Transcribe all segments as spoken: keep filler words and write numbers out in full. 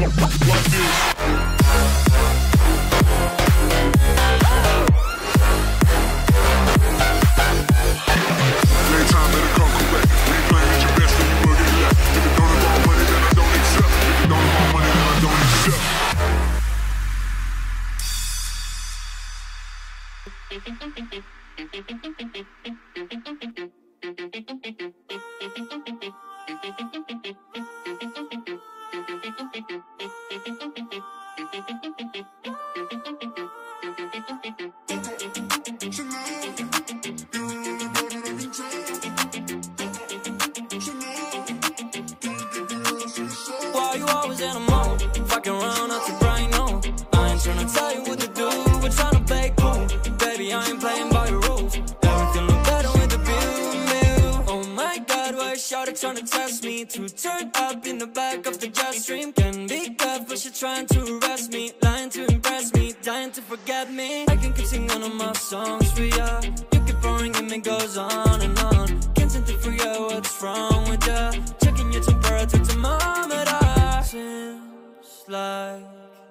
Why you always in a mode? Fucking around out to brain, no. I ain't tryna tell you what to do, we're tryna play cool. Baby, I ain't playing by your rules. Everything look better with the view. Oh my god, why is Shawty tryna test me? To turn up in the back of the jet stream. Can be tough, but she trying to arrest me. Lying to impress me, dying to forget me. I can keep singing one of my songs for ya. You keep boring and it goes on and on. Can't seem to figure out what's wrong with ya. Checking your temperature thermometer. Seems like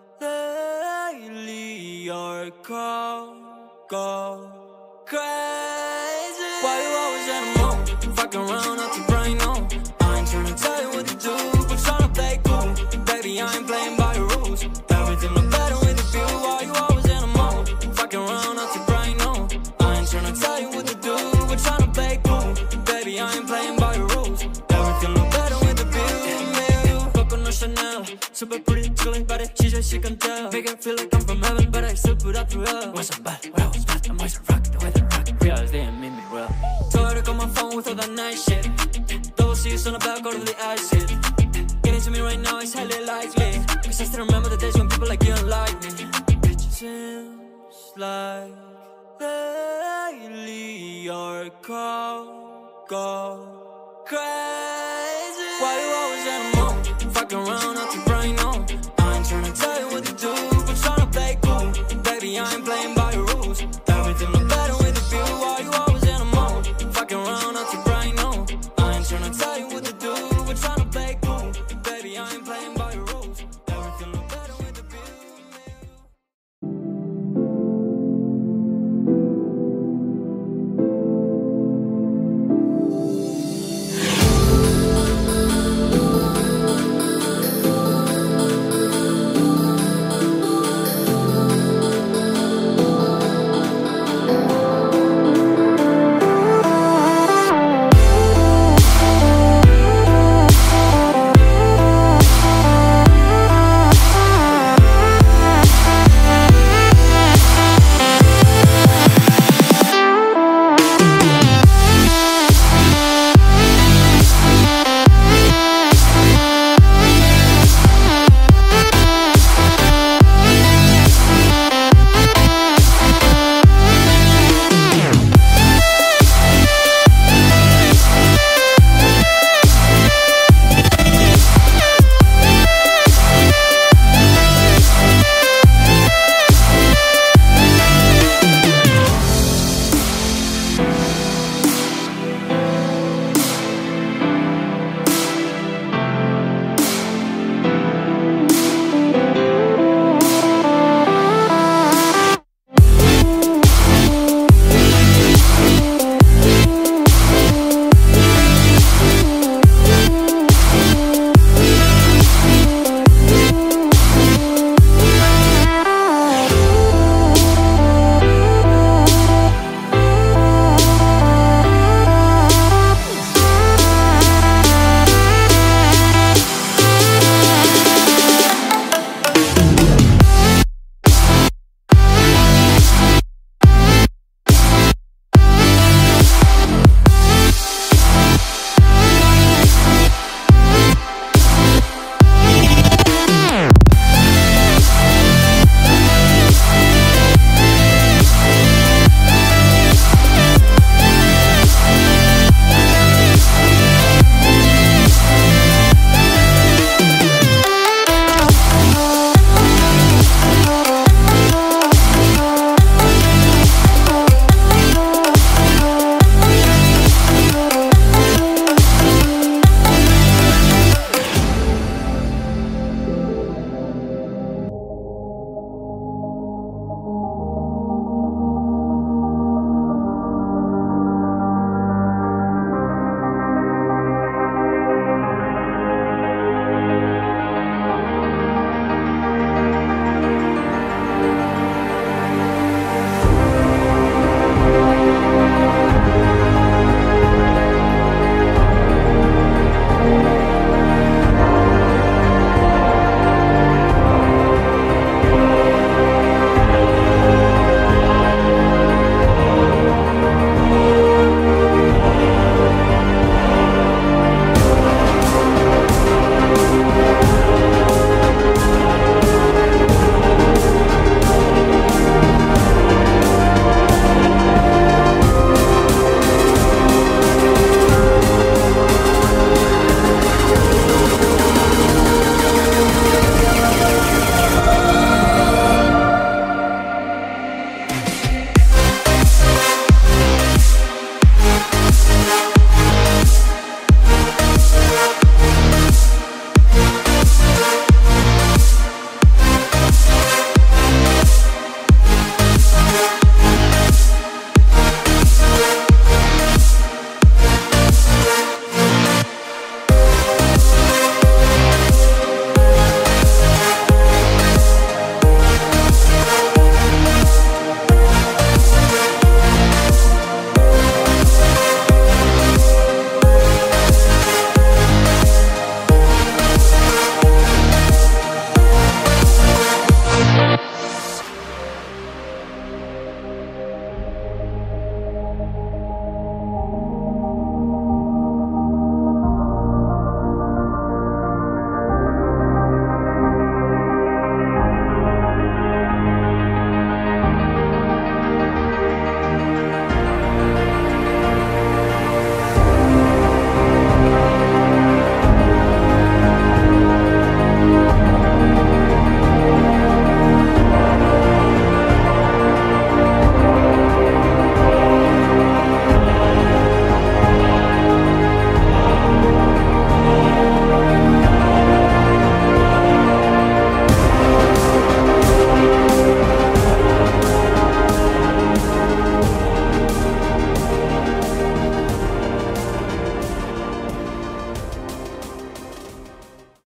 lately your call go crazy. Why you always in a mood? Fucking around out the brain, no. I ain't tryna tell you what to do, but tryna play cool. Baby, I ain't playing by your rules. Everything look better with a view. Why you always in a mood? Fucking around out the brain, no. I ain't tryna tell you what to do, but tryna play cool. Baby, I ain't playing by your rules. Everything look better with a view. Coconut Chanel, super pretty, chilling body. She says she can tell, make it feel like I'm from heaven, but I still put up through hell. Was I'm bad, when I was bad, I'm always a rock, the way they rock. Realize they ain't mean me well. Told her to call my phone with all that nice shit. Double C's on the back, go to the acid. Getting to me right now is highly likely, cause I still remember the days when people like you don't like me. It seems like lately your call go crazy. Why you always in a mood? Fucking around